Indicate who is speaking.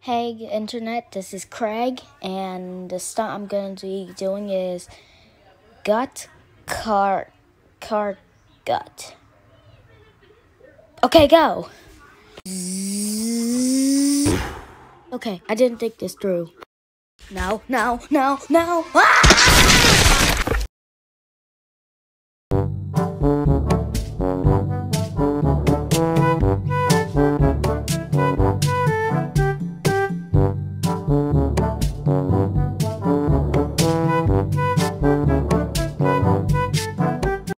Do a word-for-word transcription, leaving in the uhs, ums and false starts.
Speaker 1: Hey internet, this is Craig, and the stunt I'm going to be doing is gut, car, car, gut. Okay, go! Okay, I didn't think this through. No, no, no, no! Ah!